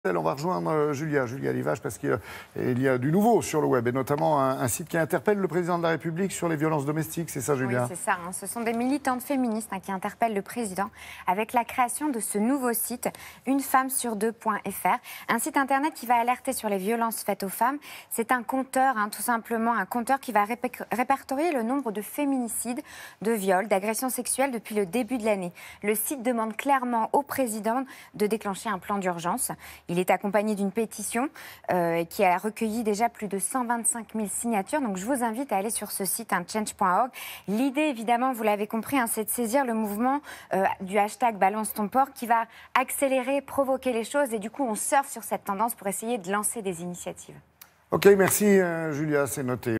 On va rejoindre Julia Livage parce qu'il y a du nouveau sur le web et notamment un site qui interpelle le président de la République sur les violences domestiques, c'est ça Julia? Oui, c'est ça. Ce sont des militantes féministes qui interpellent le président avec la création de ce nouveau site, unefemmesur2.fr, un site internet qui va alerter sur les violences faites aux femmes. C'est un compteur, tout simplement, un compteur qui va répertorier le nombre de féminicides, de viols, d'agressions sexuelles depuis le début de l'année. Le site demande clairement au président de déclencher un plan d'urgence. Il est accompagné d'une pétition qui a recueilli déjà plus de 125 000 signatures. Donc je vous invite à aller sur ce site, change.org. L'idée, évidemment, vous l'avez compris, c'est de saisir le mouvement du hashtag Balance ton porc qui va accélérer, provoquer les choses. Et du coup, on surfe sur cette tendance pour essayer de lancer des initiatives. Ok, merci Julia, c'est noté.